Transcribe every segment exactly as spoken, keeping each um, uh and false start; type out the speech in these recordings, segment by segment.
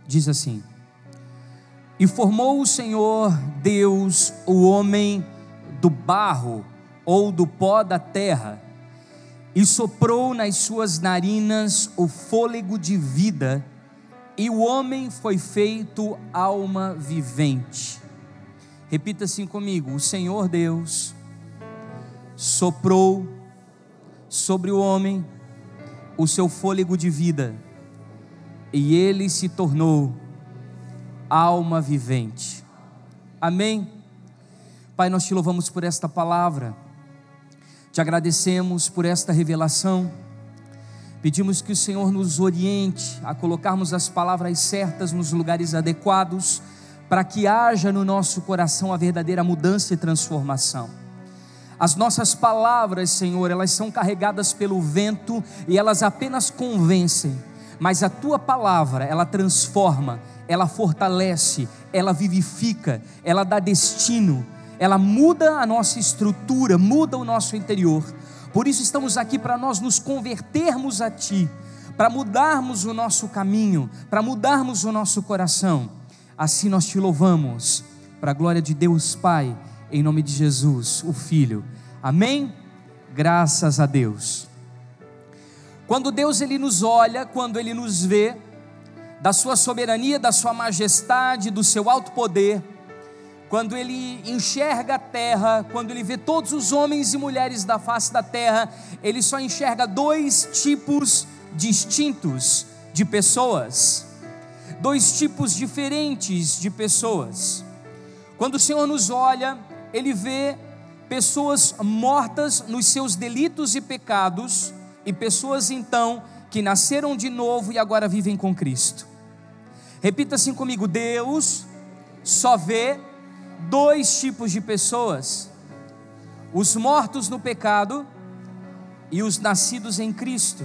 diz assim: e formou o Senhor Deus o homem do barro, ou do pó da terra, e soprou nas suas narinas o fôlego de vida, e o homem foi feito alma vivente. Repita assim comigo: o Senhor Deus soprou sobre o homem o seu fôlego de vida, e ele se tornou alma vivente. Amém? Pai, nós te louvamos por esta palavra, te agradecemos por esta revelação, pedimos que o Senhor nos oriente a colocarmos as palavras certas nos lugares adequados, para que haja no nosso coração a verdadeira mudança e transformação. As nossas palavras, Senhor, elas são carregadas pelo vento e elas apenas convencem, mas a Tua palavra, ela transforma, ela fortalece, ela vivifica, ela dá destino, ela muda a nossa estrutura, muda o nosso interior. Por isso estamos aqui, para nós nos convertermos a Ti, para mudarmos o nosso caminho, para mudarmos o nosso coração. Assim nós Te louvamos, para a glória de Deus Pai, em nome de Jesus, o Filho. Amém? Graças a Deus. Quando Deus ele nos olha, quando Ele nos vê, da sua soberania, da sua majestade, do seu alto poder, quando Ele enxerga a terra, quando Ele vê todos os homens e mulheres da face da terra, Ele só enxerga dois tipos distintos de pessoas, dois tipos diferentes de pessoas. Quando o Senhor nos olha, Ele vê pessoas mortas nos seus delitos e pecados, e pessoas então que nasceram de novo e agora vivem com Cristo. Repita assim comigo: Deus só vê dois tipos de pessoas: os mortos no pecado e os nascidos em Cristo.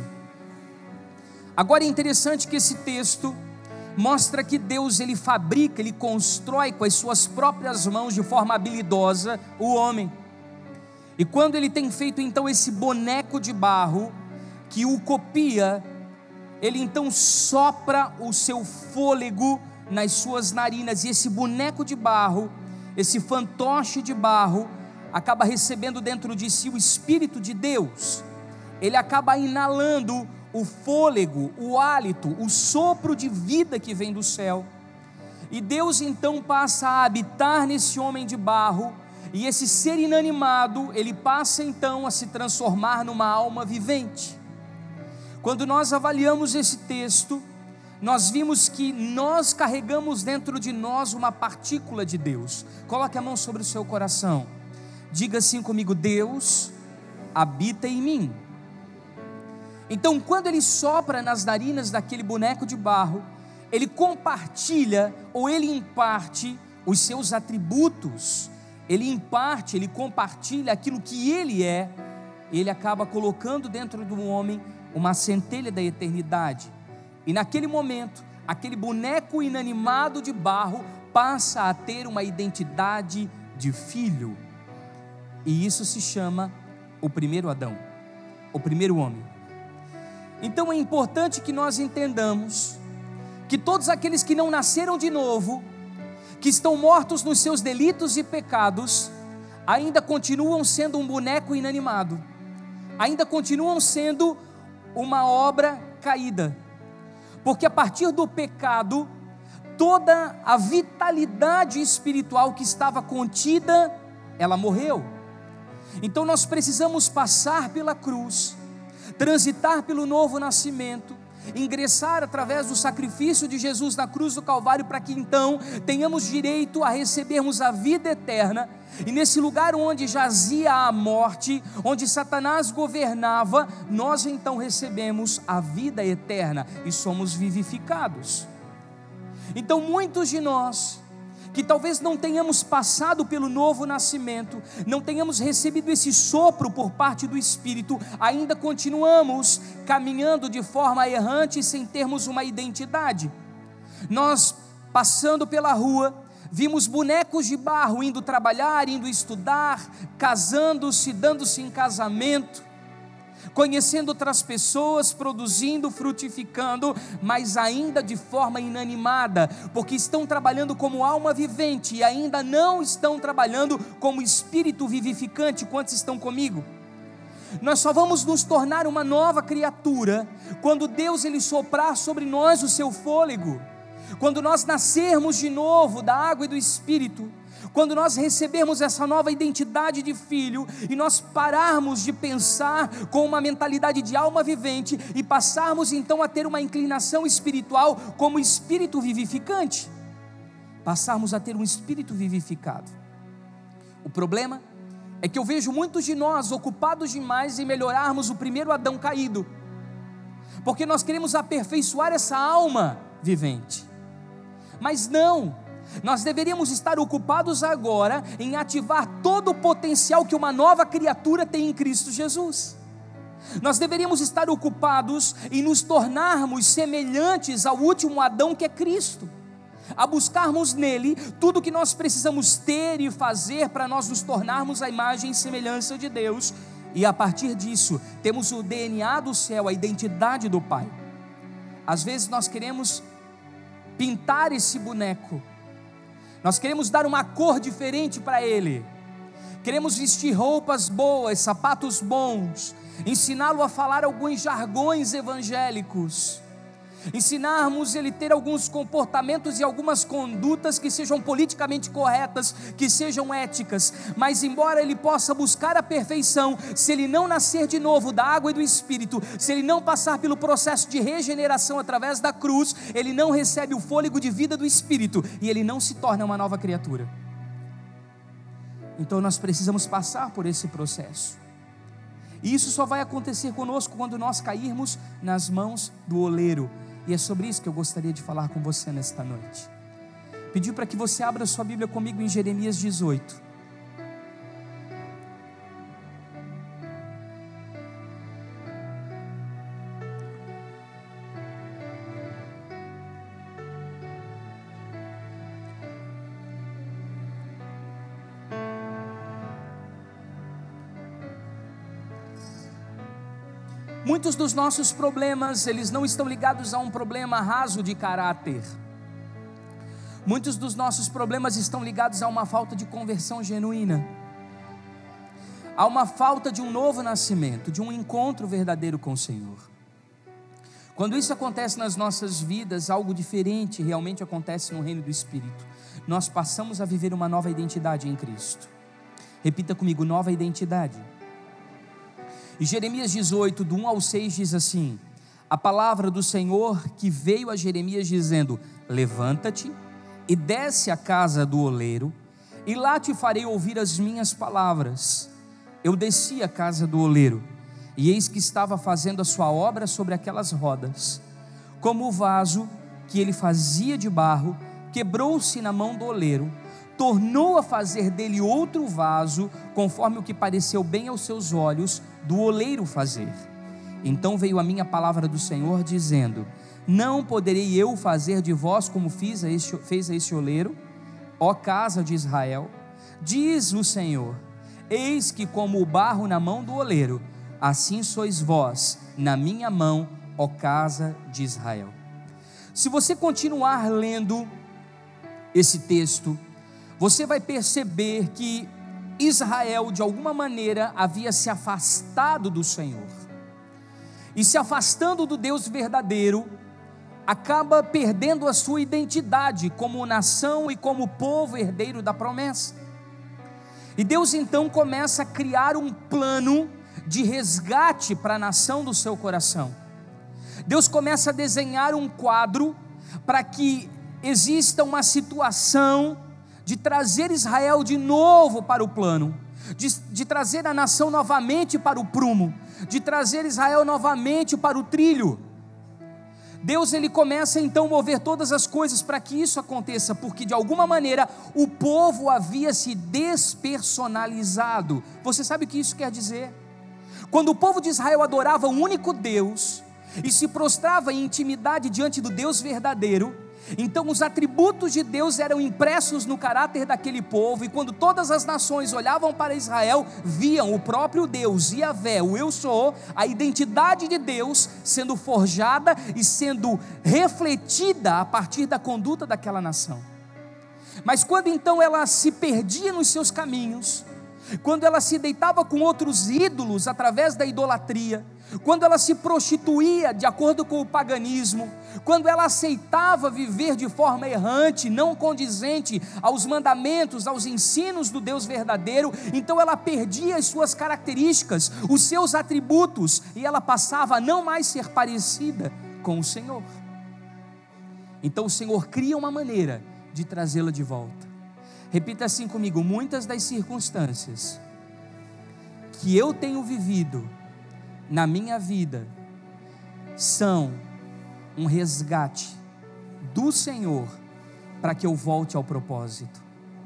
Agora é interessante que esse texto mostra que Deus ele fabrica, ele constrói com as suas próprias mãos, de forma habilidosa, o homem. E quando ele tem feito então esse boneco de barro, que o copia, ele então sopra o seu fôlego nas suas narinas, e esse boneco de barro, esse fantoche de barro, acaba recebendo dentro de si o Espírito de Deus. Ele acaba inalando o fôlego, o hálito, o sopro de vida que vem do céu, e Deus então passa a habitar nesse homem de barro, e esse ser inanimado, ele passa então a se transformar numa alma vivente. Quando nós avaliamos esse texto, nós vimos que nós carregamos dentro de nós uma partícula de Deus. Coloque a mão sobre o seu coração, diga assim comigo: Deus habita em mim. Então, quando ele sopra nas narinas daquele boneco de barro, ele compartilha, ou ele imparte os seus atributos, ele imparte, ele compartilha aquilo que ele é, ele acaba colocando dentro do homem uma centelha da eternidade, e naquele momento, aquele boneco inanimado de barro passa a ter uma identidade de filho, e isso se chama o primeiro Adão, o primeiro homem. Então é importante que nós entendamos que todos aqueles que não nasceram de novo, que estão mortos nos seus delitos e pecados, ainda continuam sendo um boneco inanimado, ainda continuam sendo uma obra caída, porque a partir do pecado, toda a vitalidade espiritual que estava contida, ela morreu. Então nós precisamos passar pela cruz, transitar pelo novo nascimento, ingressar através do sacrifício de Jesus na cruz do Calvário, para que então tenhamos direito a recebermos a vida eterna. E nesse lugar onde jazia a morte, onde Satanás governava, nós então recebemos a vida eterna e somos vivificados. Então muitos de nós, que talvez não tenhamos passado pelo novo nascimento, não tenhamos recebido esse sopro por parte do Espírito, ainda continuamos caminhando de forma errante, sem termos uma identidade. Nós, passando pela rua, vimos bonecos de barro indo trabalhar, indo estudar, casando-se, dando-se em casamento, conhecendo outras pessoas, produzindo, frutificando, mas ainda de forma inanimada, porque estão trabalhando como alma vivente e ainda não estão trabalhando como espírito vivificante. Quantos estão comigo? Nós só vamos nos tornar uma nova criatura quando Deus ele soprar sobre nós o seu fôlego, quando nós nascermos de novo da água e do Espírito, quando nós recebermos essa nova identidade de filho e nós pararmos de pensar com uma mentalidade de alma vivente e passarmos então a ter uma inclinação espiritual como espírito vivificante, passarmos a ter um espírito vivificado. O problema é que eu vejo muitos de nós ocupados demais em melhorarmos o primeiro Adão caído, porque nós queremos aperfeiçoar essa alma vivente, mas não. Nós deveríamos estar ocupados agora em ativar todo o potencial que uma nova criatura tem em Cristo Jesus. Nós deveríamos estar ocupados em nos tornarmos semelhantes ao último Adão, que é Cristo, a buscarmos nele tudo o que nós precisamos ter e fazer para nós nos tornarmos a imagem e semelhança de Deus, e a partir disso temos o D N A do céu, a identidade do Pai. Às vezes nós queremos pintar esse boneco, nós queremos dar uma cor diferente para ele, queremos vestir roupas boas, sapatos bons, ensiná-lo a falar alguns jargões evangélicos, ensinarmos ele a ter alguns comportamentos e algumas condutas que sejam politicamente corretas, que sejam éticas, mas embora ele possa buscar a perfeição, se ele não nascer de novo da água e do Espírito, se ele não passar pelo processo de regeneração através da cruz, ele não recebe o fôlego de vida do Espírito, e ele não se torna uma nova criatura. Então nós precisamos passar por esse processo, e isso só vai acontecer conosco quando nós cairmos nas mãos do oleiro. E é sobre isso que eu gostaria de falar com você nesta noite. Pedir para que você abra sua Bíblia comigo em Jeremias dezoito. Muitos dos nossos problemas, eles não estão ligados a um problema raso de caráter. Muitos dos nossos problemas estão ligados a uma falta de conversão genuína, a uma falta de um novo nascimento, de um encontro verdadeiro com o Senhor. Quando isso acontece nas nossas vidas, algo diferente realmente acontece no reino do Espírito. Nós passamos a viver uma nova identidade em Cristo. Repita comigo: nova identidade. E Jeremias dezoito, do um ao seis diz assim: a palavra do Senhor que veio a Jeremias dizendo: levanta-te e desce à casa do oleiro, e lá te farei ouvir as minhas palavras. Eu desci à casa do oleiro, e eis que estava fazendo a sua obra sobre aquelas rodas. Como o vaso que ele fazia de barro quebrou-se na mão do oleiro, tornou a fazer dele outro vaso, conforme o que pareceu bem aos seus olhos do oleiro fazer. Então veio a minha palavra do Senhor dizendo: não poderei eu fazer de vós como fiz a este, fez a este oleiro, ó casa de Israel? Diz o Senhor: eis que como o barro na mão do oleiro, assim sois vós na minha mão, ó casa de Israel. Se você continuar lendo esse texto, você vai perceber que Israel de alguma maneira havia se afastado do Senhor, e se afastando do Deus verdadeiro, acaba perdendo a sua identidade como nação e como povo herdeiro da promessa. E Deus então começa a criar um plano de resgate para a nação do seu coração. Deus começa a desenhar um quadro para que exista uma situação de trazer Israel de novo para o plano, de, de trazer a nação novamente para o prumo, de trazer Israel novamente para o trilho. Deus ele começa então a mover todas as coisas para que isso aconteça, porque de alguma maneira o povo havia se despersonalizado. Você sabe o que isso quer dizer? Quando o povo de Israel adorava um único Deus e se prostrava em intimidade diante do Deus verdadeiro, Então os atributos de Deus eram impressos no caráter daquele povo, e quando todas as nações olhavam para Israel, viam o próprio Deus, Yahvé, o Eu Sou, a identidade de Deus sendo forjada e sendo refletida a partir da conduta daquela nação. Mas quando então ela se perdia nos seus caminhos, quando ela se deitava com outros ídolos através da idolatria, quando ela se prostituía de acordo com o paganismo, quando ela aceitava viver de forma errante, não condizente aos mandamentos, aos ensinos do Deus verdadeiro, então ela perdia as suas características, os seus atributos, e ela passava a não mais ser parecida com o Senhor. Então o Senhor cria uma maneira de trazê-la de volta. Repita assim comigo: muitas das circunstâncias que eu tenho vivido na minha vida são um resgate do Senhor para que eu volte ao propósito.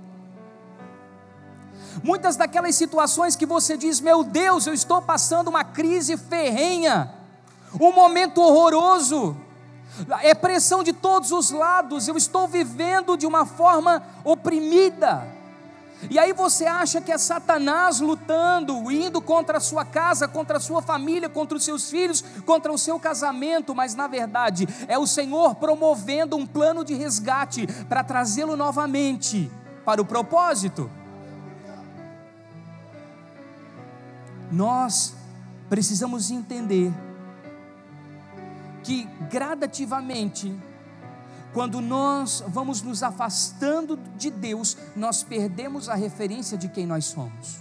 Muitas daquelas situações que você diz: meu Deus, eu estou passando uma crise ferrenha, um momento horroroso, é pressão de todos os lados, eu estou vivendo de uma forma oprimida. E aí você acha que é Satanás lutando, indo contra a sua casa, contra a sua família, contra os seus filhos, contra o seu casamento, mas na verdade é o Senhor promovendo um plano de resgate para trazê-lo novamente para o propósito. Nós precisamos entender que gradativamente, quando nós vamos nos afastando de Deus, nós perdemos a referência de quem nós somos.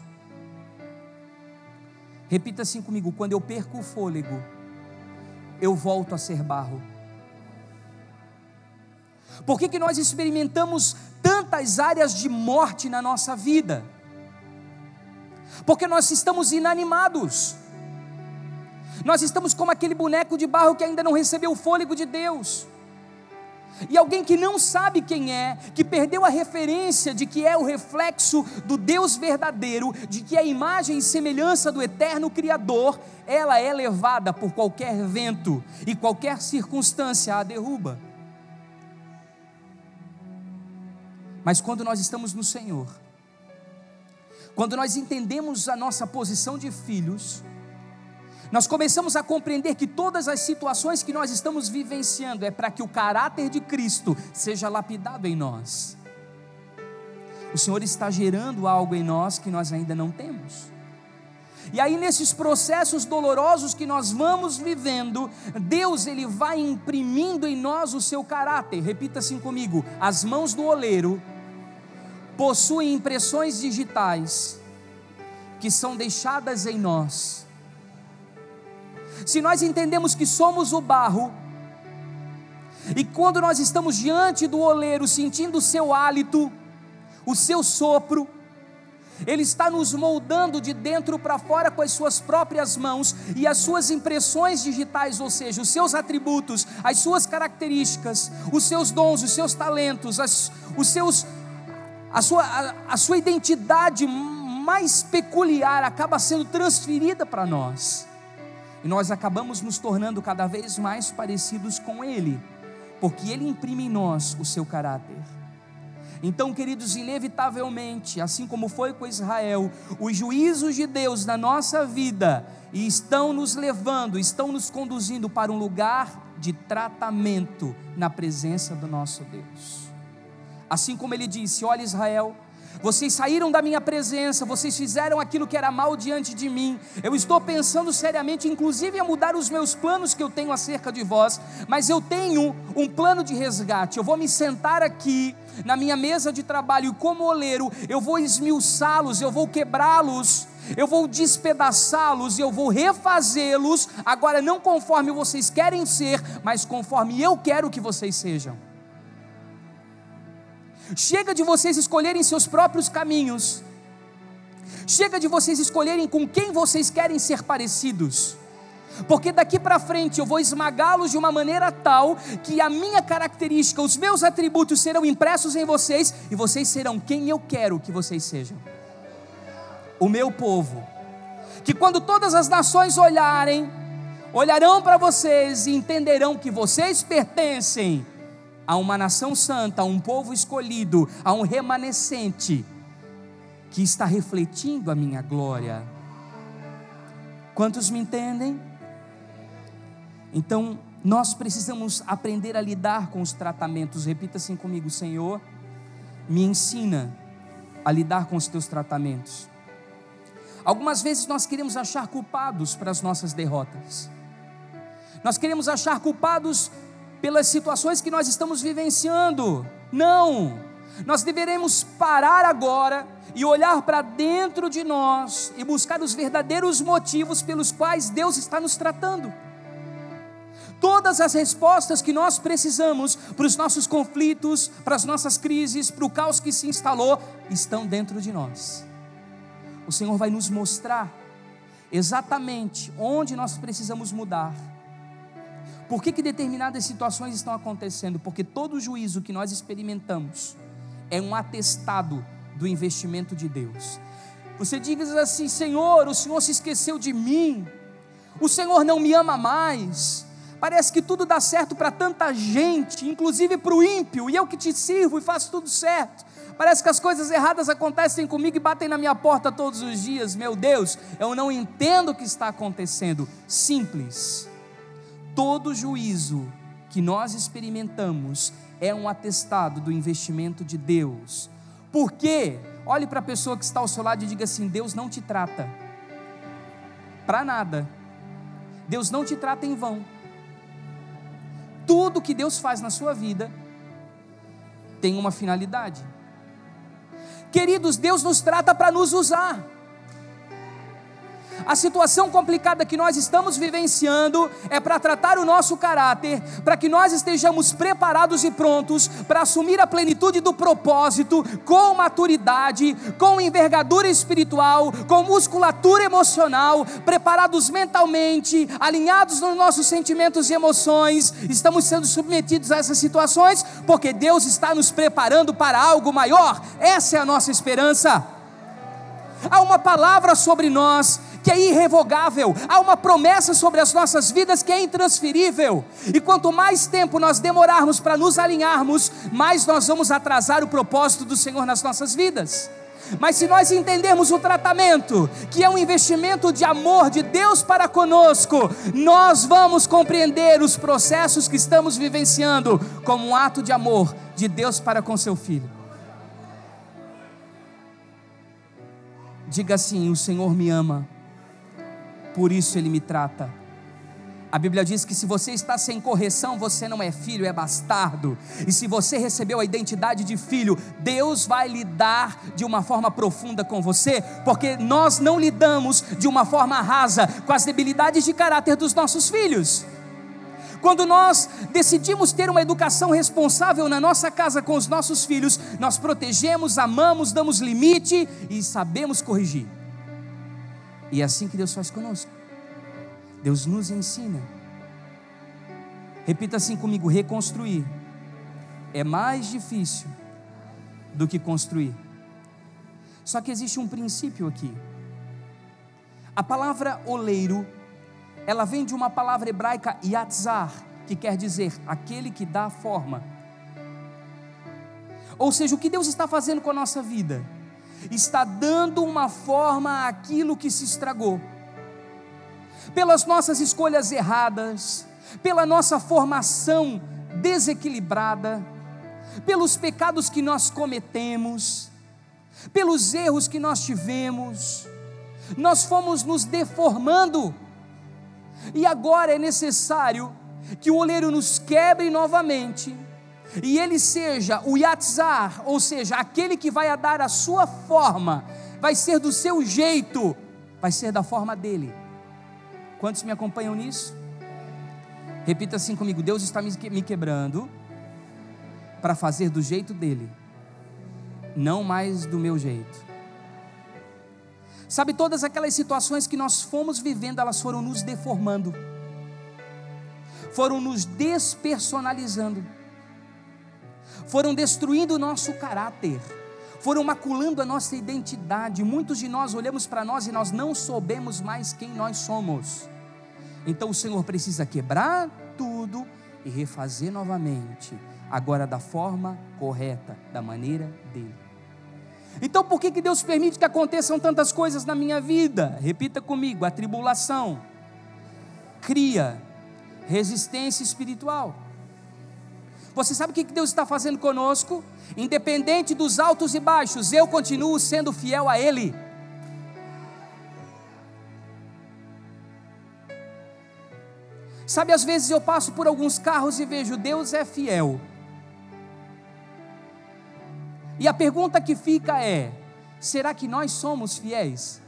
Repita assim comigo: quando eu perco o fôlego, eu volto a ser barro. Por que que nós experimentamos tantas áreas de morte na nossa vida? Porque nós estamos inanimados. Nós estamos como aquele boneco de barro que ainda não recebeu o fôlego de Deus. E alguém que não sabe quem é, que perdeu a referência de que é o reflexo do Deus verdadeiro, de que é a imagem e semelhança do eterno Criador, ela é levada por qualquer vento e qualquer circunstância a derruba. Mas quando nós estamos no Senhor, quando nós entendemos a nossa posição de filhos, nós começamos a compreender que todas as situações que nós estamos vivenciando é para que o caráter de Cristo seja lapidado em nós. O Senhor está gerando algo em nós que nós ainda não temos. E aí nesses processos dolorosos que nós vamos vivendo, Deus ele vai imprimindo em nós o seu caráter. Repita assim comigo: as mãos do oleiro possuem impressões digitais que são deixadas em nós. Se nós entendemos que somos o barro, e quando nós estamos diante do oleiro, sentindo o seu hálito, o seu sopro, ele está nos moldando de dentro para fora com as suas próprias mãos, e as suas impressões digitais, ou seja, os seus atributos, as suas características, os seus dons, os seus talentos, as, os seus, a, sua, a, a sua identidade mais peculiar acaba sendo transferida para nós. E nós acabamos nos tornando cada vez mais parecidos com Ele, porque Ele imprime em nós o seu caráter. Então, queridos, inevitavelmente, assim como foi com Israel, os juízos de Deus na nossa vida estão nos levando, estão nos conduzindo para um lugar de tratamento na presença do nosso Deus. Assim como Ele disse: olha, Israel, vocês saíram da minha presença, vocês fizeram aquilo que era mal diante de mim. Eu estou pensando seriamente, inclusive, em mudar os meus planos que eu tenho acerca de vós, mas eu tenho um plano de resgate. Eu vou me sentar aqui na minha mesa de trabalho e, como oleiro, eu vou esmiuçá-los, eu vou quebrá-los, eu vou despedaçá-los, eu vou refazê-los, agora não conforme vocês querem ser, mas conforme eu quero que vocês sejam. Chega de vocês escolherem seus próprios caminhos. Chega de vocês escolherem com quem vocês querem ser parecidos. Porque daqui para frente eu vou esmagá-los de uma maneira tal que a minha característica, os meus atributos serão impressos em vocês, e vocês serão quem eu quero que vocês sejam. O meu povo, que quando todas as nações olharem, olharão para vocês e entenderão que vocês pertencem há uma nação santa, há um povo escolhido, há um remanescente que está refletindo a minha glória. Quantos me entendem? Então, nós precisamos aprender a lidar com os tratamentos. Repita assim comigo: Senhor, me ensina a lidar com os teus tratamentos. Algumas vezes nós queremos achar culpados para as nossas derrotas. Nós queremos achar culpados pelas situações que nós estamos vivenciando. Não, nós deveremos parar agora e olhar para dentro de nós e buscar os verdadeiros motivos pelos quais Deus está nos tratando. Todas as respostas que nós precisamos para os nossos conflitos, para as nossas crises, para o caos que se instalou, estão dentro de nós. O Senhor vai nos mostrar exatamente onde nós precisamos mudar. Por que que determinadas situações estão acontecendo? Porque todo juízo que nós experimentamos é um atestado do investimento de Deus. Você diz assim: Senhor, o Senhor se esqueceu de mim, o Senhor não me ama mais. Parece que tudo dá certo para tanta gente, inclusive para o ímpio, e eu que te sirvo e faço tudo certo. Parece que as coisas erradas acontecem comigo e batem na minha porta todos os dias. Meu Deus, eu não entendo o que está acontecendo. Simples. Todo juízo que nós experimentamos é um atestado do investimento de Deus. Por quê? Olhe para a pessoa que está ao seu lado e diga assim: Deus não te trata para nada. Deus não te trata em vão. Tudo que Deus faz na sua vida tem uma finalidade. Queridos, Deus nos trata para nos usar. A situação complicada que nós estamos vivenciando é para tratar o nosso caráter, para que nós estejamos preparados e prontos para assumir a plenitude do propósito, com maturidade, com envergadura espiritual, com musculatura emocional, preparados mentalmente, alinhados nos nossos sentimentos e emoções. Estamos sendo submetidos a essas situações porque Deus está nos preparando para algo maior. Essa é a nossa esperança. Há uma palavra sobre nós que é irrevogável, há uma promessa sobre as nossas vidas que é intransferível, e quanto mais tempo nós demorarmos para nos alinharmos, mais nós vamos atrasar o propósito do Senhor nas nossas vidas. Mas se nós entendermos o tratamento, que é um investimento de amor de Deus para conosco, nós vamos compreender os processos que estamos vivenciando como um ato de amor de Deus para com seu Filho. Diga assim: o Senhor me ama, por isso Ele me trata. A Bíblia diz que se você está sem correção, você não é filho, é bastardo. E se você recebeu a identidade de filho, Deus vai lidar de uma forma profunda com você, porque nós não lidamos de uma forma rasa com as debilidades de caráter dos nossos filhos. Quando nós decidimos ter uma educação responsável na nossa casa com os nossos filhos, nós protegemos, amamos, damos limite e sabemos corrigir. E é assim que Deus faz conosco. Deus nos ensina. Repita assim comigo: reconstruir é mais difícil do que construir. Só que existe um princípio aqui. A palavra oleiro, ela vem de uma palavra hebraica yatzar, que quer dizer aquele que dá forma. Ou seja, o que Deus está fazendo com a nossa vida? Está dando uma forma àquilo que se estragou. Pelas nossas escolhas erradas, pela nossa formação desequilibrada, pelos pecados que nós cometemos, pelos erros que nós tivemos, nós fomos nos deformando. E agora é necessário que o oleiro nos quebre novamente, e ele seja o yatzar, ou seja, aquele que vai dar a sua forma, vai ser do seu jeito, vai ser da forma dele. Quantos me acompanham nisso? Repita assim comigo: Deus está me quebrando para fazer do jeito dele, não mais do meu jeito. Sabe, todas aquelas situações que nós fomos vivendo, elas foram nos deformando, foram nos despersonalizando, foram destruindo o nosso caráter, foram maculando a nossa identidade. Muitos de nós olhamos para nós e nós não soubemos mais quem nós somos. Então o Senhor precisa quebrar tudo e refazer novamente, agora da forma correta, da maneira dele. Então por que que Deus permite que aconteçam tantas coisas na minha vida? Repita comigo: a tribulação cria resistência espiritual. Você sabe o que que Deus está fazendo conosco? Independente dos altos e baixos, eu continuo sendo fiel a Ele. Sabe, às vezes eu passo por alguns carros e vejo: Deus é fiel. E a pergunta que fica é: será que nós somos fiéis?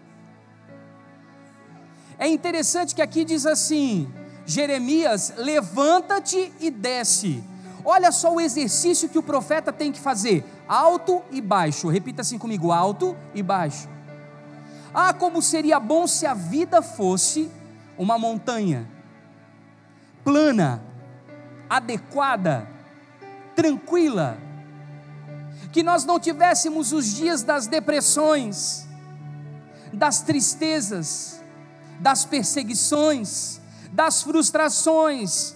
É interessante que aqui diz assim: Jeremias, levanta-te e desce. Olha só o exercício que o profeta tem que fazer: alto e baixo. Repita assim comigo: alto e baixo. Ah, como seria bom se a vida fosse uma montanha plana, adequada, tranquila, que nós não tivéssemos os dias das depressões, das tristezas, das perseguições, das frustrações.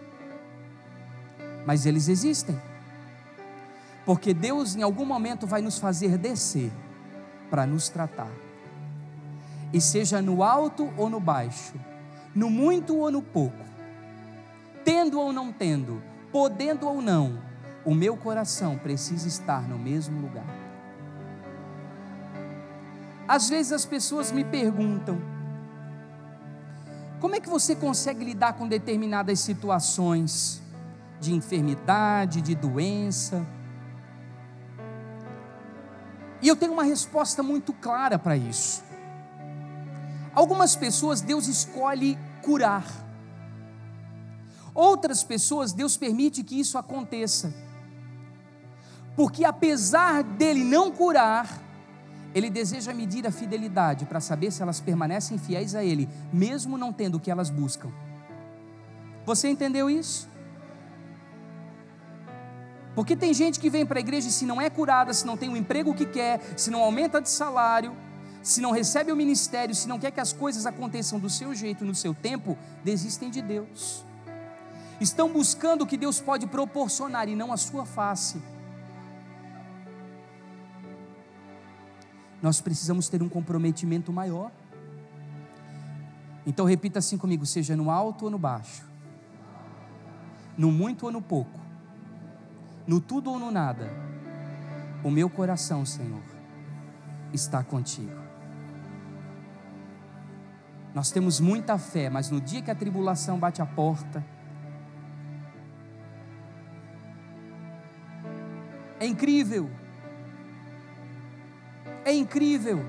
Mas eles existem, porque Deus em algum momento vai nos fazer descer para nos tratar, e seja no alto ou no baixo, no muito ou no pouco, tendo ou não tendo, podendo ou não, o meu coração precisa estar no mesmo lugar. Às vezes as pessoas me perguntam: como é que você consegue lidar com determinadas situações de enfermidade, de doença? E eu tenho uma resposta muito clara para isso. Algumas pessoas Deus escolhe curar, outras pessoas Deus permite que isso aconteça, porque apesar dele não curar, Ele deseja medir a fidelidade para saber se elas permanecem fiéis a Ele, mesmo não tendo o que elas buscam. Você entendeu isso? Porque tem gente que vem para a igreja e se não é curada, se não tem o emprego que quer, se não aumenta de salário, se não recebe o ministério, se não quer que as coisas aconteçam do seu jeito, no seu tempo, desistem de Deus. Estão buscando o que Deus pode proporcionar e não a sua face. Nós precisamos ter um comprometimento maior. Então repita assim comigo: seja no alto ou no baixo, no muito ou no pouco, no tudo ou no nada, o meu coração, Senhor, está contigo. Nós temos muita fé, mas no dia que a tribulação bate a porta, é incrível, é incrível.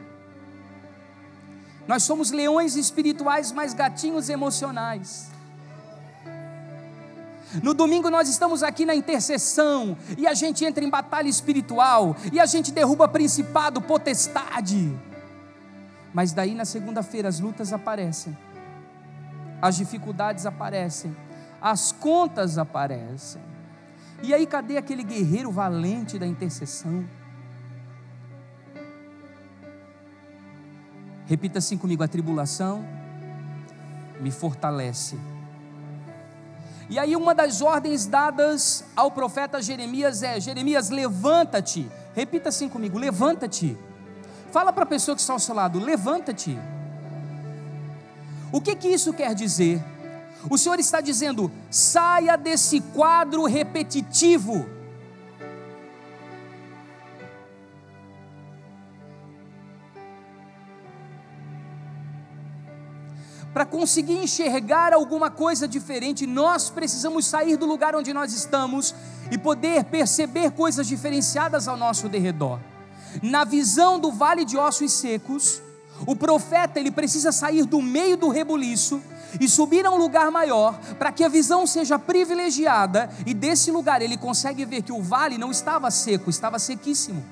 Nós somos leões espirituais, mas gatinhos emocionais. No domingo nós estamos aqui na intercessão, e a gente entra em batalha espiritual, e a gente derruba principado, potestade. Mas daí na segunda-feira as lutas aparecem, as dificuldades aparecem, as contas aparecem. E aí cadê aquele guerreiro valente da intercessão? Repita assim comigo: a tribulação me fortalece. E aí uma das ordens dadas ao profeta Jeremias é: Jeremias, levanta-te. Repita assim comigo: levanta-te. Fala para a pessoa que está ao seu lado: levanta-te. O que que isso quer dizer? O Senhor está dizendo: saia desse quadro repetitivo. Para conseguir enxergar alguma coisa diferente, nós precisamos sair do lugar onde nós estamos e poder perceber coisas diferenciadas ao nosso derredor. Na visão do vale de ossos secos, o profeta ele precisa sair do meio do rebuliço e subir a um lugar maior, para que a visão seja privilegiada, e desse lugar ele consegue ver que o vale não estava seco, estava sequíssimo.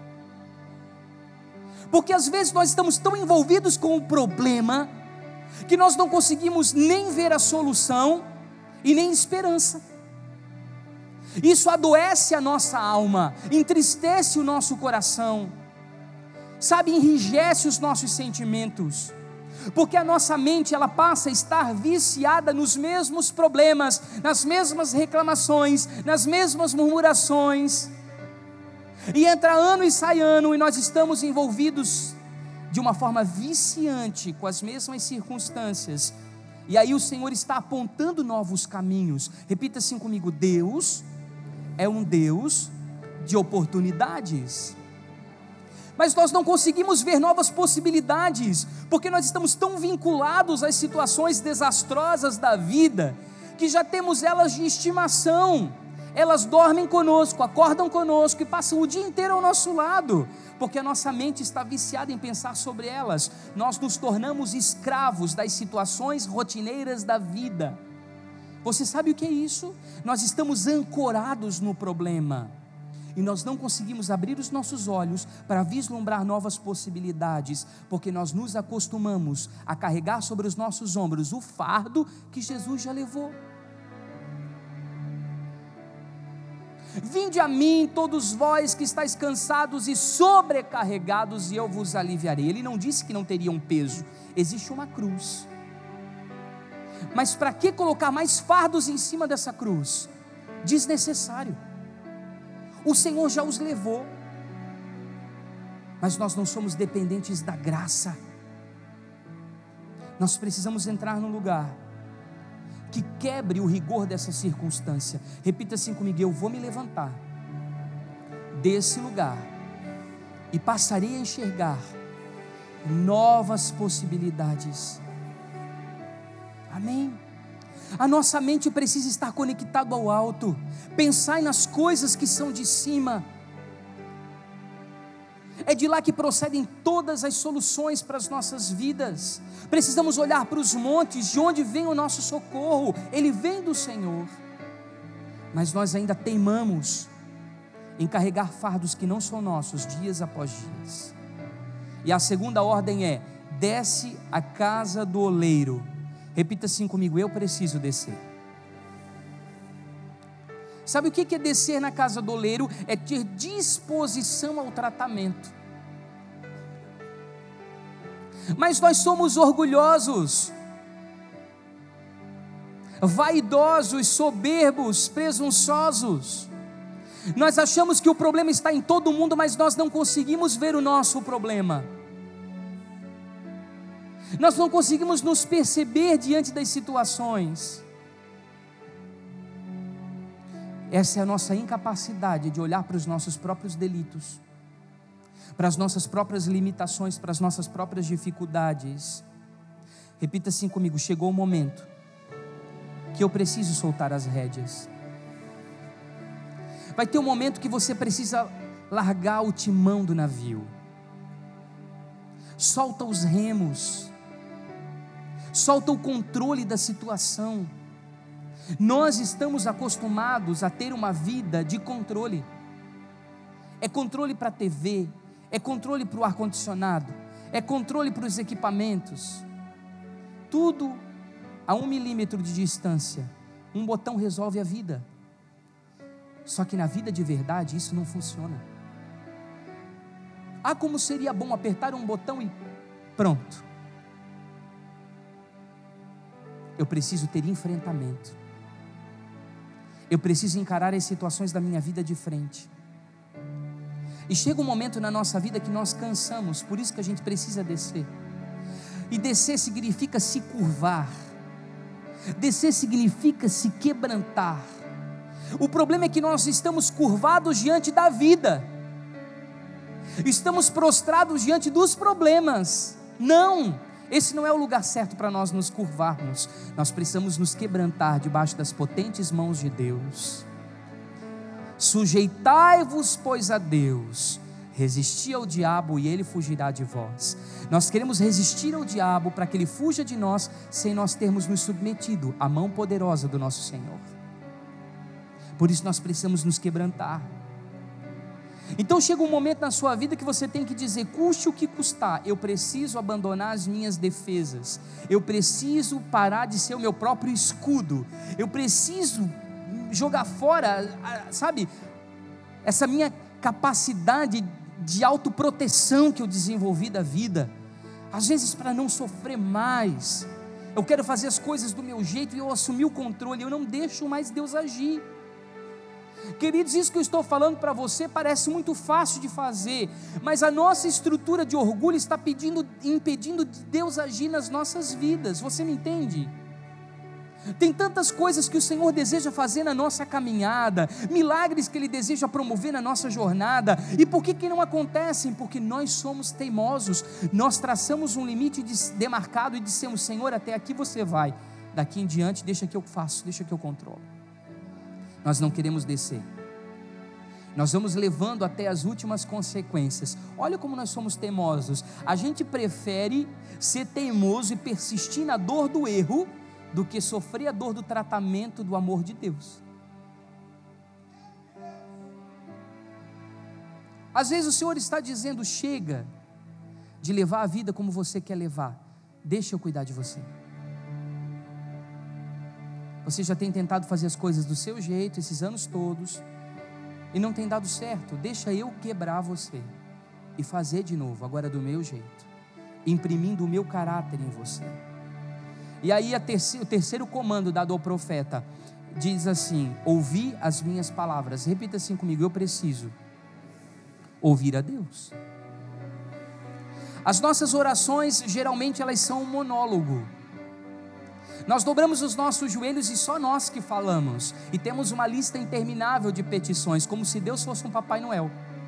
Porque às vezes nós estamos tão envolvidos com o problema, que nós não conseguimos nem ver a solução e nem esperança. Isso adoece a nossa alma, entristece o nosso coração, sabe, enrijece os nossos sentimentos. Porque a nossa mente, ela passa a estar viciada nos mesmos problemas, nas mesmas reclamações, nas mesmas murmurações, e entra ano e sai ano, e nós estamos envolvidos de uma forma viciante com as mesmas circunstâncias. E aí o Senhor está apontando novos caminhos. Repita assim comigo: Deus é um Deus de oportunidades. Mas nós não conseguimos ver novas possibilidades, porque nós estamos tão vinculados às situações desastrosas da vida, que já temos elas de estimação. Elas dormem conosco, acordam conosco e passam o dia inteiro ao nosso lado, porque a nossa mente está viciada em pensar sobre elas. Nós nos tornamos escravos das situações rotineiras da vida. Você sabe o que é isso? Nós estamos ancorados no problema, e nós não conseguimos abrir os nossos olhos para vislumbrar novas possibilidades, porque nós nos acostumamos a carregar sobre os nossos ombros o fardo que Jesus já levou. Vinde a mim todos vós que estáis cansados e sobrecarregados, e eu vos aliviarei. Ele não disse que não teria um peso, existe uma cruz. Mas para que colocar mais fardos em cima dessa cruz? Desnecessário. O Senhor já os levou, mas nós não somos dependentes da graça. Nós precisamos entrar num lugar que quebre o rigor dessa circunstância. Repita assim comigo: eu vou me levantar desse lugar e passarei a enxergar novas possibilidades. Amém? A nossa mente precisa estar conectada ao alto. Pensai nas coisas que são de cima. É de lá que procedem todas as soluções para as nossas vidas. Precisamos olhar para os montes, de onde vem o nosso socorro. Ele vem do Senhor. Mas nós ainda teimamos em carregar fardos que não são nossos, dias após dias. E a segunda ordem é: desce à casa do oleiro. Repita assim comigo: eu preciso descer. Sabe o que é descer na casa do oleiro? É ter disposição ao tratamento. Mas nós somos orgulhosos, vaidosos, soberbos, presunçosos. Nós achamos que o problema está em todo mundo, mas nós não conseguimos ver o nosso problema. Nós não conseguimos nos perceber diante das situações. Essa é a nossa incapacidade de olhar para os nossos próprios delitos, para as nossas próprias limitações, para as nossas próprias dificuldades. Repita assim comigo: chegou o momento que eu preciso soltar as rédeas. Vai ter um momento que você precisa largar o timão do navio. Solta os remos, solta o controle da situação. Nós estamos acostumados a ter uma vida de controle. É controle para a T V, é controle para o ar-condicionado, é controle para os equipamentos. Tudo a um milímetro de distância. Um botão resolve a vida. Só que na vida de verdade isso não funciona. Ah, como seria bom apertar um botão e pronto. Eu preciso ter enfrentamento. Eu preciso encarar as situações da minha vida de frente. E chega um momento na nossa vida que nós cansamos, por isso que a gente precisa descer. E descer significa se curvar. Descer significa se quebrantar. O problema é que nós estamos curvados diante da vida. Estamos prostrados diante dos problemas. Não! Esse não é o lugar certo para nós nos curvarmos. Nós precisamos nos quebrantar debaixo das potentes mãos de Deus. Sujeitai-vos, pois, a Deus, resisti ao diabo e ele fugirá de vós. Nós queremos resistir ao diabo para que ele fuja de nós, sem nós termos nos submetido à mão poderosa do nosso Senhor. Por isso nós precisamos nos quebrantar. Então chega um momento na sua vida que você tem que dizer: custe o que custar, eu preciso abandonar as minhas defesas, eu preciso parar de ser o meu próprio escudo, eu preciso jogar fora, sabe, essa minha capacidade de autoproteção que eu desenvolvi da vida. Às vezes, para não sofrer mais, eu quero fazer as coisas do meu jeito e eu assumi o controle, eu não deixo mais Deus agir. Queridos, isso que eu estou falando para você parece muito fácil de fazer, mas a nossa estrutura de orgulho está pedindo, impedindo Deus agir nas nossas vidas. Você me entende? Tem tantas coisas que o Senhor deseja fazer na nossa caminhada, milagres que Ele deseja promover na nossa jornada, e por que que não acontecem? Porque nós somos teimosos, nós traçamos um limite demarcado e dissemos: Senhor, até aqui você vai, daqui em diante deixa que eu faço, deixa que eu controlo. Nós não queremos descer, nós vamos levando até as últimas consequências. Olha como nós somos teimosos, a gente prefere ser teimoso e persistir na dor do erro, do que sofrer a dor do tratamento do amor de Deus. Às vezes o Senhor está dizendo: chega de levar a vida como você quer levar, deixa eu cuidar de você. Você já tem tentado fazer as coisas do seu jeito esses anos todos e não tem dado certo. Deixa eu quebrar você e fazer de novo, agora do meu jeito, imprimindo o meu caráter em você. E aí a terceiro, o terceiro comando dado ao profeta diz assim: ouvi as minhas palavras. Repita assim comigo: eu preciso ouvir a Deus. As nossas orações geralmente elas são um monólogo. Nós dobramos os nossos joelhos e só nós que falamos, e temos uma lista interminável de petições, como se Deus fosse um Papai Noel.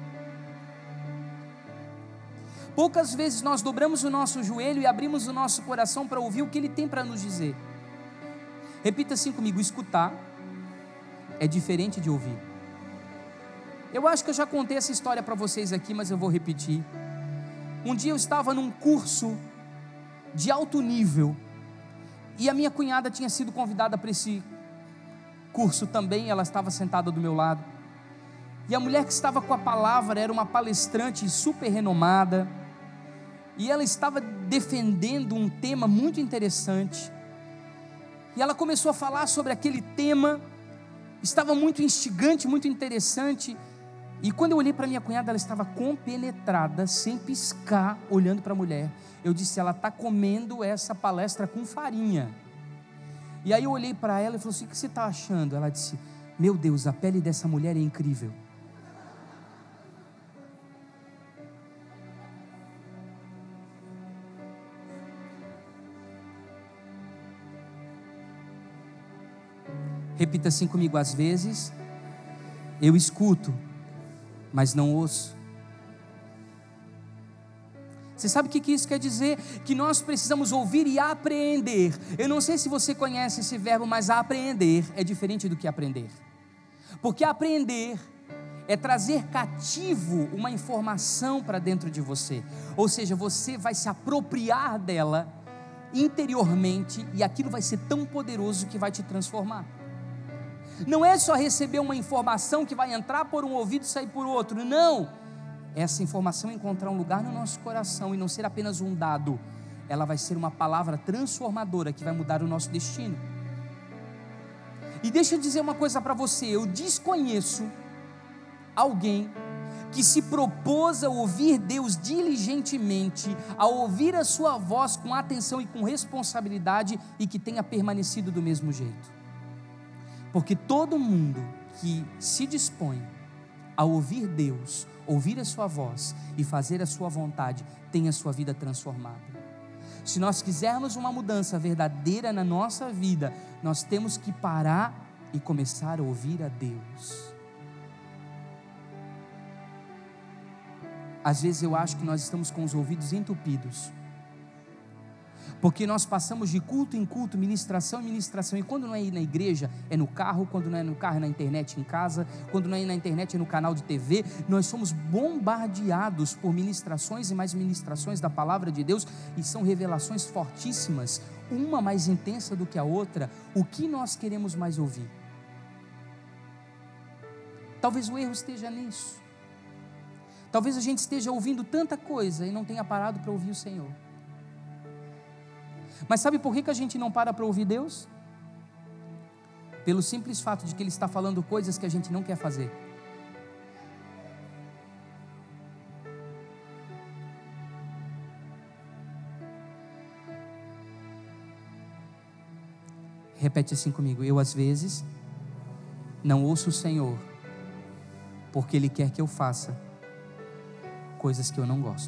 Poucas vezes nós dobramos o nosso joelho e abrimos o nosso coração para ouvir o que Ele tem para nos dizer. Repita assim comigo: escutar é diferente de ouvir. Eu acho que eu já contei essa história para vocês aqui, mas eu vou repetir. Um dia eu estava num curso de alto nível, e a minha cunhada tinha sido convidada para esse curso também, ela estava sentada do meu lado, e a mulher que estava com a palavra era uma palestrante super renomada, e ela estava defendendo um tema muito interessante, e ela começou a falar sobre aquele tema, estava muito instigante, muito interessante, e quando eu olhei para minha cunhada, ela estava compenetrada, sem piscar, olhando para a mulher. Eu disse: ela está comendo essa palestra com farinha. E aí eu olhei para ela e falei assim: o que você está achando? Ela disse: meu Deus, a pele dessa mulher é incrível. Repita assim comigo: às vezes eu escuto, mas não ouço. Você sabe o que isso quer dizer? Que nós precisamos ouvir e apreender. Eu não sei se você conhece esse verbo, mas apreender é diferente do que aprender. Porque aprender é trazer cativo uma informação para dentro de você. Ou seja, você vai se apropriar dela interiormente, e aquilo vai ser tão poderoso que vai te transformar. Não é só receber uma informação que vai entrar por um ouvido e sair por outro, não. Essa informação encontrar um lugar no nosso coração e não ser apenas um dado, ela vai ser uma palavra transformadora que vai mudar o nosso destino. E deixa eu dizer uma coisa para você: eu desconheço alguém que se propôs a ouvir Deus diligentemente, a ouvir a sua voz com atenção e com responsabilidade, e que tenha permanecido do mesmo jeito. Porque todo mundo que se dispõe a ouvir Deus, ouvir a sua voz e fazer a sua vontade, tem a sua vida transformada. Se nós quisermos uma mudança verdadeira na nossa vida, nós temos que parar e começar a ouvir a Deus. Às vezes eu acho que nós estamos com os ouvidos entupidos, porque nós passamos de culto em culto, ministração em ministração, e quando não é ir na igreja, é no carro, quando não é no carro, é na internet em casa, quando não é ir na internet, é no canal de T V. Nós somos bombardeados por ministrações e mais ministrações da palavra de Deus, e são revelações fortíssimas, uma mais intensa do que a outra. O que nós queremos mais ouvir? Talvez o erro esteja nisso. Talvez a gente esteja ouvindo tanta coisa e não tenha parado para ouvir o Senhor. Mas sabe por que que a gente não para para ouvir Deus? Pelo simples fato de que Ele está falando coisas que a gente não quer fazer. Repete assim comigo: eu às vezes não ouço o Senhor, porque Ele quer que eu faça coisas que eu não gosto.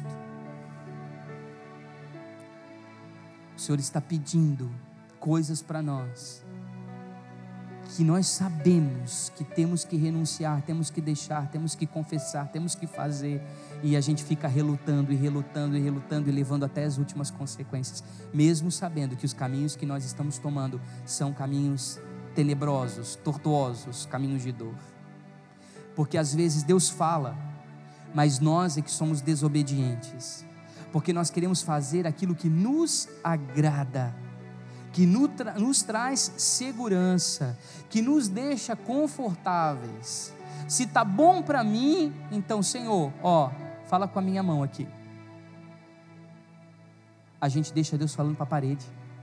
O Senhor está pedindo coisas para nós, que nós sabemos que temos que renunciar, temos que deixar, temos que confessar, temos que fazer, e a gente fica relutando e relutando e relutando e levando até as últimas consequências, mesmo sabendo que os caminhos que nós estamos tomando são caminhos tenebrosos, tortuosos, caminhos de dor. Porque às vezes Deus fala, mas nós é que somos desobedientes, porque nós queremos fazer aquilo que nos agrada, que nos traz segurança, que nos deixa confortáveis. Se está bom para mim, então Senhor, ó, fala com a minha mão aqui. A gente deixa Deus falando para a parede,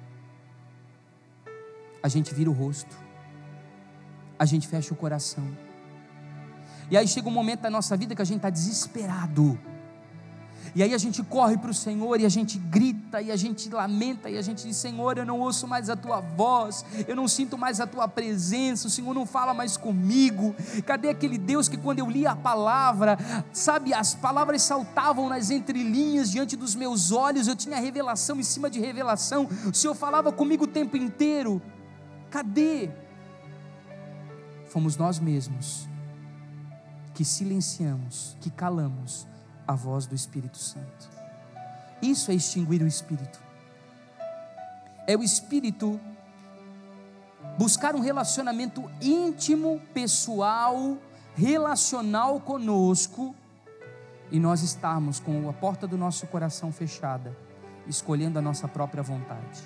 a gente vira o rosto, a gente fecha o coração, e aí chega um momento da nossa vida que a gente está desesperado, e aí a gente corre para o Senhor, e a gente grita, e a gente lamenta, e a gente diz: Senhor, eu não ouço mais a Tua voz, eu não sinto mais a Tua presença, o Senhor não fala mais comigo. Cadê aquele Deus que quando eu li a palavra, sabe, as palavras saltavam nas entrelinhas diante dos meus olhos, eu tinha revelação em cima de revelação, o Senhor falava comigo o tempo inteiro. Cadê? Fomos nós mesmos que silenciamos, que calamos a voz do Espírito Santo. Isso é extinguir o Espírito. É o Espírito buscar um relacionamento íntimo, pessoal, relacional conosco, e nós estarmos com a porta do nosso coração fechada, escolhendo a nossa própria vontade.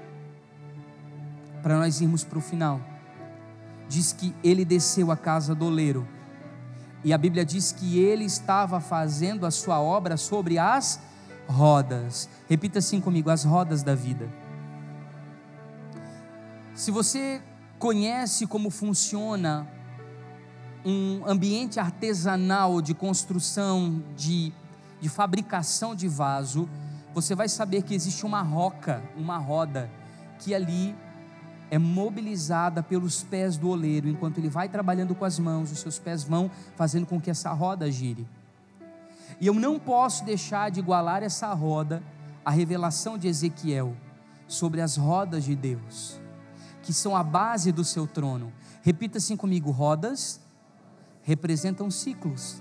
Para nós irmos para o final, diz que ele desceu à casa do oleiro, e a Bíblia diz que ele estava fazendo a sua obra sobre as rodas. Repita assim comigo: as rodas da vida. Se você conhece como funciona um ambiente artesanal de construção, de, de fabricação de vaso, você vai saber que existe uma roca, uma roda, que ali é mobilizada pelos pés do oleiro. Enquanto ele vai trabalhando com as mãos, os seus pés vão fazendo com que essa roda gire. E eu não posso deixar de igualar essa roda à revelação de Ezequiel sobre as rodas de Deus, que são a base do seu trono. Repita assim comigo: rodas representam ciclos.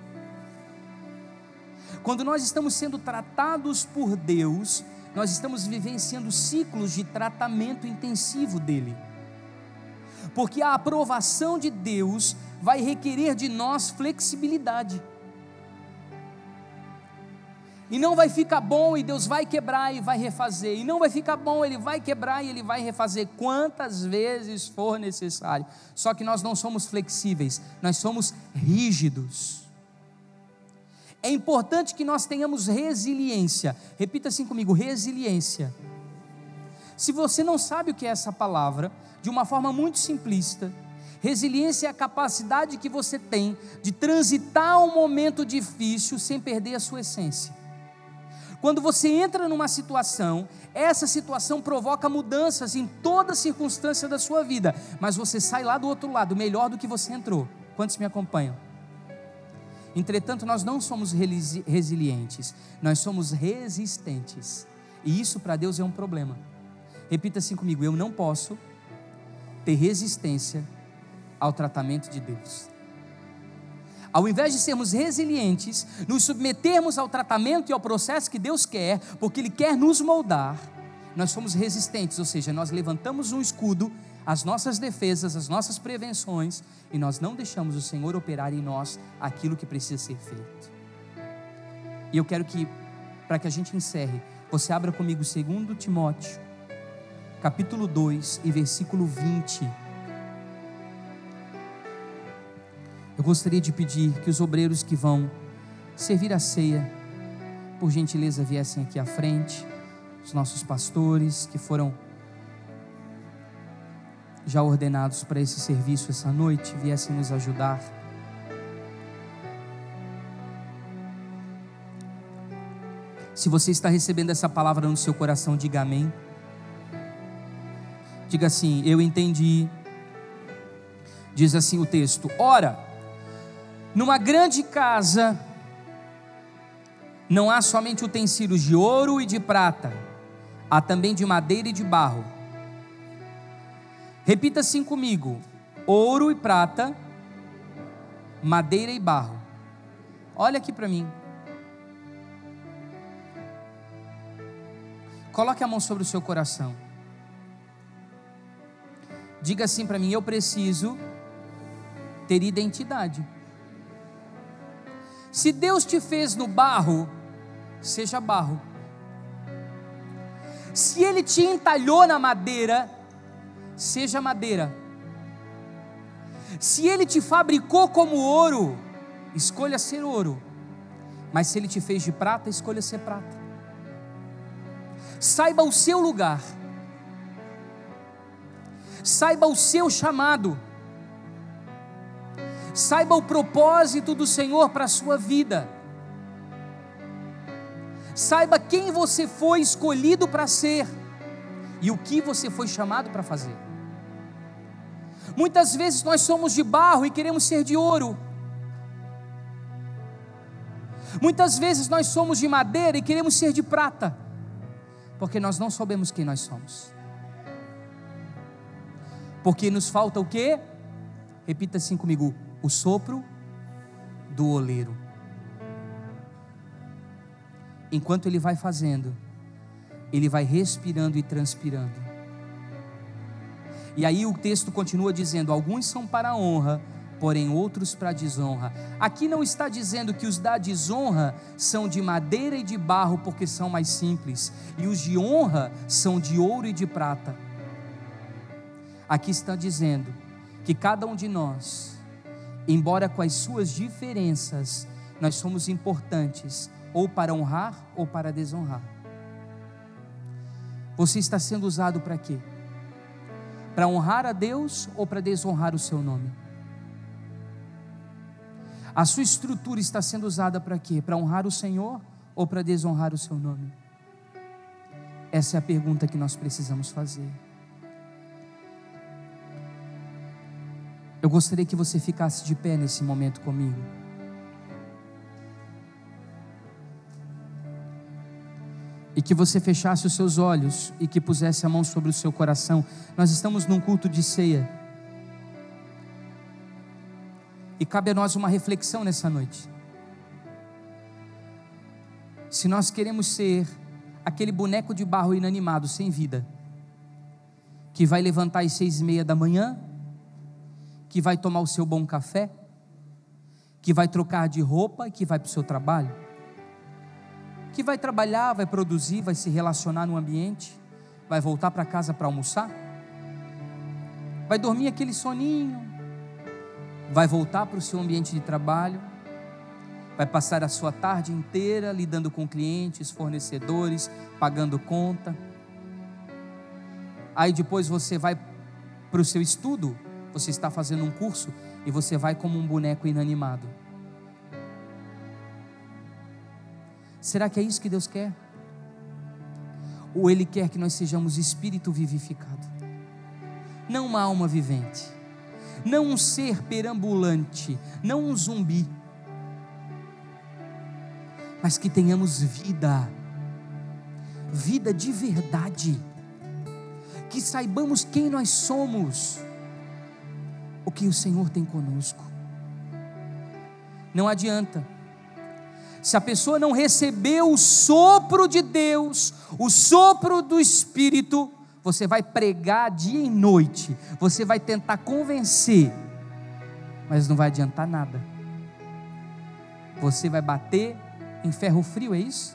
Quando nós estamos sendo tratados por Deus, nós estamos vivenciando ciclos de tratamento intensivo dele, porque a aprovação de Deus vai requerer de nós flexibilidade, e não vai ficar bom e Deus vai quebrar e vai refazer, e não vai ficar bom, Ele vai quebrar e Ele vai refazer quantas vezes for necessário. Só que nós não somos flexíveis, nós somos rígidos. É importante que nós tenhamos resiliência. Repita assim comigo: resiliência. Se você não sabe o que é essa palavra, de uma forma muito simplista, resiliência é a capacidade que você tem de transitar um momento difícil sem perder a sua essência. Quando você entra numa situação, essa situação provoca mudanças em toda circunstância da sua vida, mas você sai lá do outro lado melhor do que você entrou. Quantos me acompanham? Entretanto, nós não somos resilientes, nós somos resistentes, e isso para Deus é um problema. Repita assim comigo: eu não posso ter resistência ao tratamento de Deus. Ao invés de sermos resilientes, nos submetermos ao tratamento e ao processo que Deus quer, porque Ele quer nos moldar, nós somos resistentes, ou seja, nós levantamos um escudo, as nossas defesas, as nossas prevenções, e nós não deixamos o Senhor operar em nós aquilo que precisa ser feito. E eu quero que, para que a gente encerre, você abra comigo segundo Timóteo, capítulo dois e versículo vinte. Eu gostaria de pedir que os obreiros que vão servir a ceia, por gentileza, viessem aqui à frente. Os nossos pastores que foram já ordenados para esse serviço essa noite, viessem nos ajudar. Se você está recebendo essa palavra no seu coração, diga amém. Diga assim: eu entendi. Diz assim o texto: ora, numa grande casa não há somente utensílios de ouro e de prata, há também de madeira e de barro. Repita assim comigo: ouro e prata, madeira e barro. Olha aqui para mim. Coloque a mão sobre o seu coração. Diga assim para mim: eu preciso ter identidade. Se Deus te fez no barro, seja barro. Se Ele te entalhou na madeira, seja madeira. Se Ele te fabricou como ouro, escolha ser ouro. Mas se Ele te fez de prata, escolha ser prata. Saiba o seu lugar. Saiba o seu chamado. Saiba o propósito do Senhor para a sua vida. Saiba quem você foi escolhido para ser e o que você foi chamado para fazer. Muitas vezes nós somos de barro e queremos ser de ouro. Muitas vezes nós somos de madeira e queremos ser de prata, porque nós não sabemos quem nós somos. Porque nos falta o quê? Repita assim comigo: o sopro do oleiro. Enquanto ele vai fazendo, ele vai respirando e transpirando. E aí o texto continua dizendo: alguns são para a honra, porém outros para a desonra. Aqui não está dizendo que os da desonra são de madeira e de barro, porque são mais simples, e os de honra são de ouro e de prata. Aqui está dizendo que cada um de nós, embora com as suas diferenças, nós somos importantes, ou para honrar ou para desonrar. Você está sendo usado para quê? Para honrar a Deus ou para desonrar o seu nome? A sua estrutura está sendo usada para quê? Para honrar o Senhor ou para desonrar o seu nome? Essa é a pergunta que nós precisamos fazer. Eu gostaria que você ficasse de pé nesse momento comigo. E que você fechasse os seus olhos e que pusesse a mão sobre o seu coração. Nós estamos num culto de ceia. E cabe a nós uma reflexão nessa noite. Se nós queremos ser aquele boneco de barro inanimado, sem vida, que vai levantar às seis e meia da manhã, que vai tomar o seu bom café, que vai trocar de roupa e que vai para o seu trabalho, que vai trabalhar, vai produzir, vai se relacionar no ambiente, vai voltar para casa para almoçar, vai dormir aquele soninho, vai voltar para o seu ambiente de trabalho, vai passar a sua tarde inteira lidando com clientes, fornecedores, pagando conta. Aí depois você vai para o seu estudo, você está fazendo um curso e você vai como um boneco inanimado. Será que é isso que Deus quer? Ou Ele quer que nós sejamos espírito vivificado? Não uma alma vivente, não um ser perambulante, não um zumbi, mas que tenhamos vida, vida de verdade, que saibamos quem nós somos, o que o Senhor tem conosco. Não adianta, se a pessoa não recebeu o sopro de Deus, o sopro do Espírito, você vai pregar dia e noite, você vai tentar convencer, mas não vai adiantar nada. Você vai bater em ferro frio, é isso?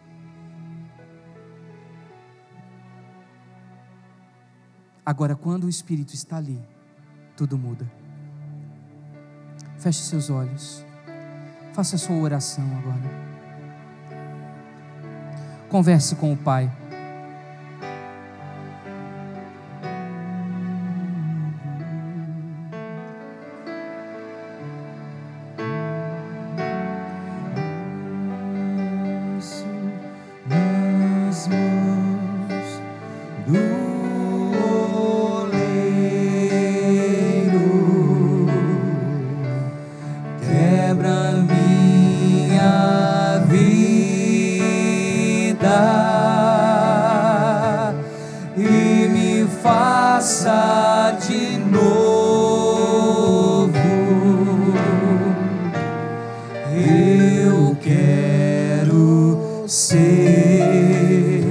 Agora, quando o Espírito está ali, tudo muda. Feche seus olhos. Faça a sua oração agora. Converse com o Pai. Nas mãos do ser.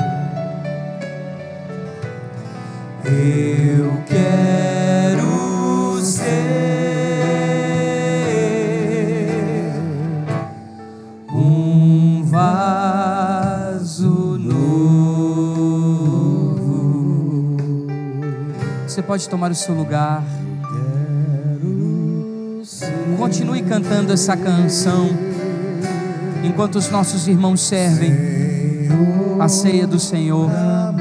Eu quero ser um vaso novo. Você pode tomar o seu lugar. Continue cantando essa canção enquanto os nossos irmãos servem a ceia do Senhor.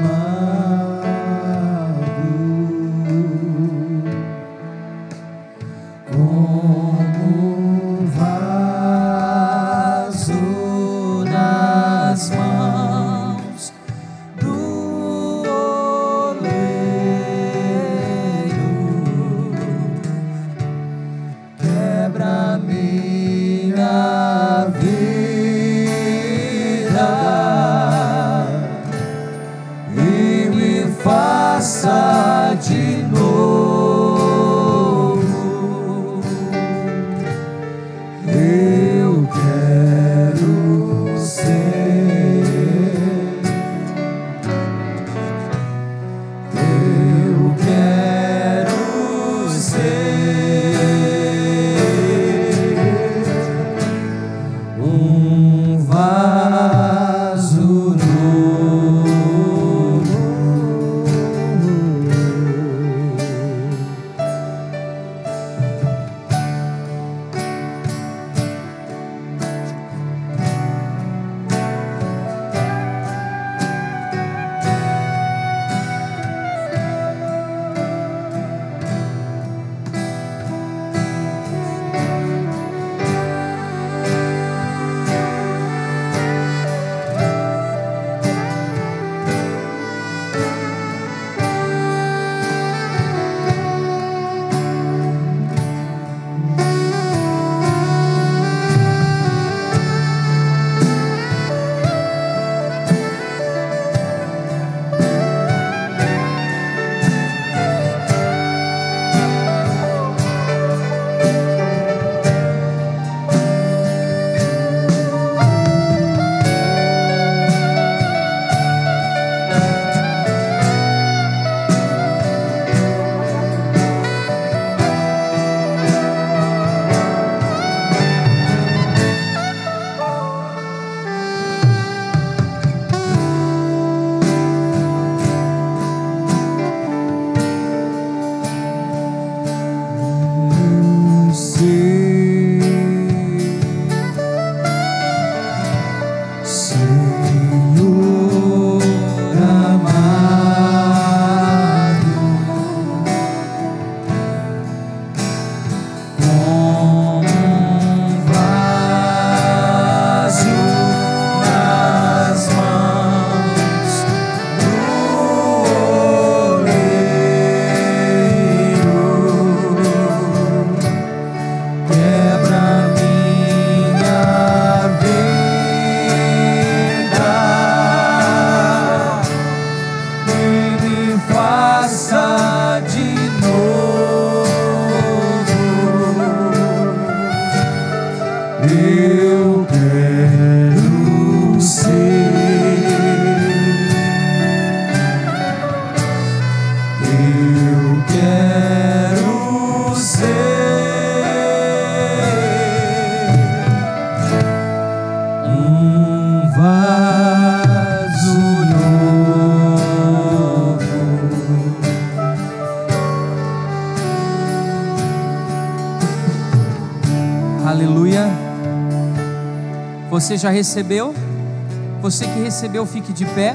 Você já recebeu? Você que recebeu, fique de pé.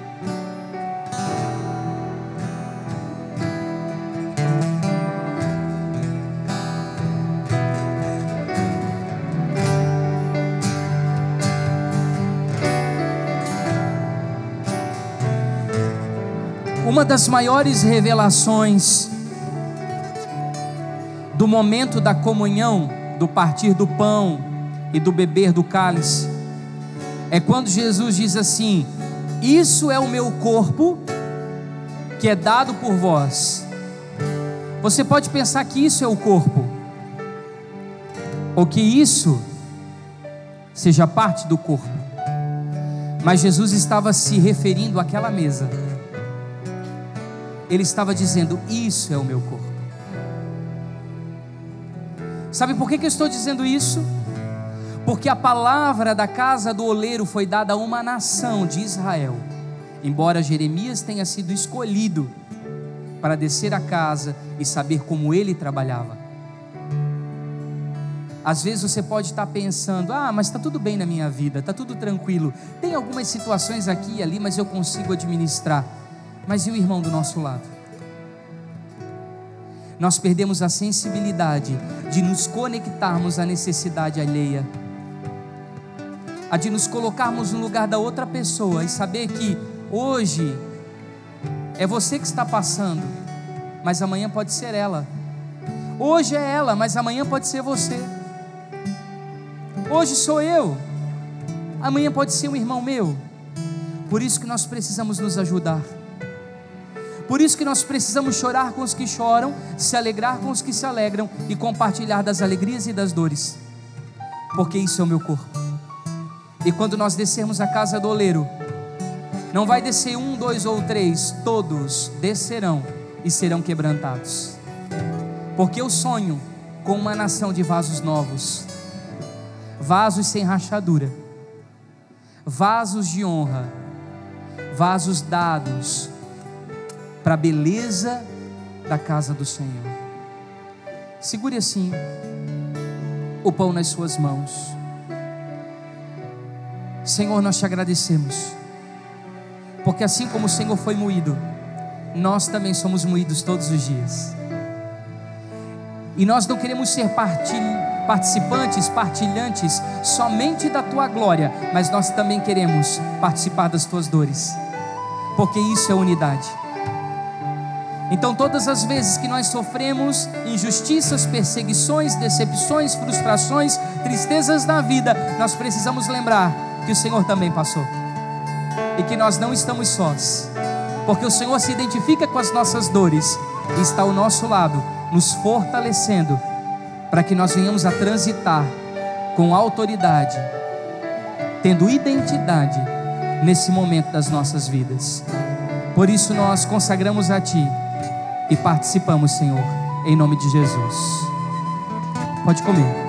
Uma das maiores revelações do momento da comunhão, do partir do pão e do beber do cálice, é quando Jesus diz assim: isso é o meu corpo que é dado por vós. Você pode pensar que isso é o corpo, ou que isso seja parte do corpo. Mas Jesus estava se referindo àquela mesa. Ele estava dizendo: isso é o meu corpo. Sabe por que que eu estou dizendo isso? Porque a palavra da casa do oleiro foi dada a uma nação de Israel. Embora Jeremias tenha sido escolhido para descer à casa e saber como ele trabalhava. Às vezes você pode estar pensando: ah, mas está tudo bem na minha vida, está tudo tranquilo, tem algumas situações aqui e ali, mas eu consigo administrar. Mas e o irmão do nosso lado? Nós perdemos a sensibilidade de nos conectarmos à necessidade alheia, a de nos colocarmos no lugar da outra pessoa e saber que hoje é você que está passando, mas amanhã pode ser ela. Hoje é ela, mas amanhã pode ser você. Hoje sou eu, amanhã pode ser um irmão meu. Por isso que nós precisamos nos ajudar. Por isso que nós precisamos chorar com os que choram, se alegrar com os que se alegram e compartilhar das alegrias e das dores, porque isso é o meu corpo. E quando nós descermos a casa do oleiro, não vai descer um, dois ou três, todos descerão e serão quebrantados, porque eu sonho com uma nação de vasos novos, vasos sem rachadura, vasos de honra, vasos dados para a beleza da casa do Senhor. Segure assim o pão nas suas mãos. Senhor, nós te agradecemos, porque assim como o Senhor foi moído, nós também somos moídos todos os dias. E nós não queremos ser participantes, partilhantes somente da tua glória, mas nós também queremos participar das tuas dores, porque isso é unidade. Então todas as vezes que nós sofremos injustiças, perseguições, decepções, frustrações, tristezas na vida, nós precisamos lembrar que o Senhor também passou, e que nós não estamos sós, porque o Senhor se identifica com as nossas dores e está ao nosso lado, nos fortalecendo, para que nós venhamos a transitar com autoridade, tendo identidade nesse momento das nossas vidas. Por isso nós consagramos a Ti e participamos, Senhor, em nome de Jesus. Pode comer.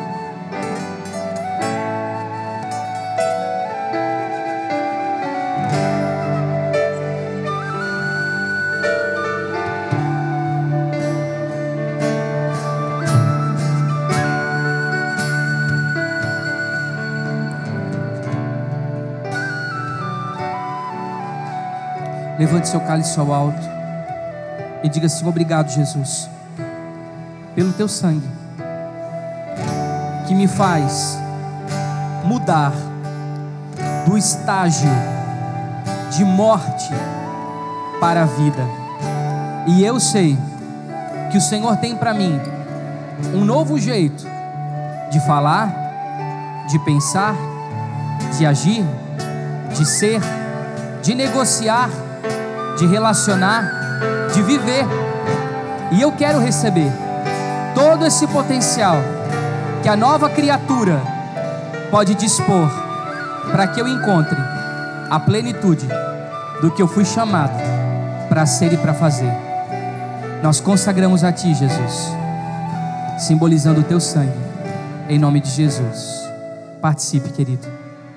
Levante seu cálice ao alto e diga assim: obrigado, Jesus, pelo teu sangue, que me faz mudar do estágio de morte para a vida. E eu sei que o Senhor tem para mim um novo jeito de falar, de pensar, de agir, de ser, de negociar, de relacionar, de viver. E eu quero receber todo esse potencial que a nova criatura pode dispor, para que eu encontre a plenitude do que eu fui chamado para ser e para fazer. Nós consagramos a Ti, Jesus, simbolizando o Teu sangue, em nome de Jesus. Participe, querido.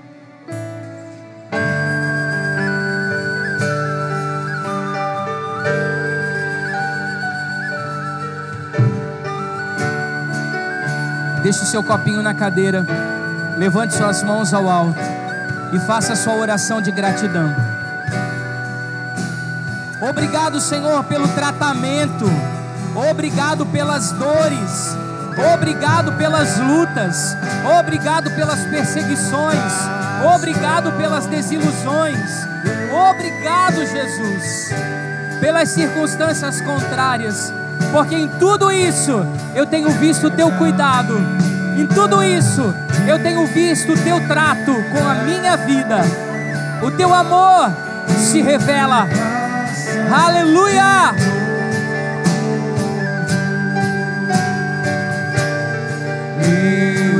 Deixe o seu copinho na cadeira, levante suas mãos ao alto e faça a sua oração de gratidão. Obrigado, Senhor, pelo tratamento, obrigado pelas dores, obrigado pelas lutas, obrigado pelas perseguições, obrigado pelas desilusões, obrigado, Jesus, pelas circunstâncias contrárias, porque em tudo isso eu tenho visto o Teu cuidado, em tudo isso eu tenho visto o Teu trato com a minha vida, o Teu amor se revela. Aleluia! Yeah.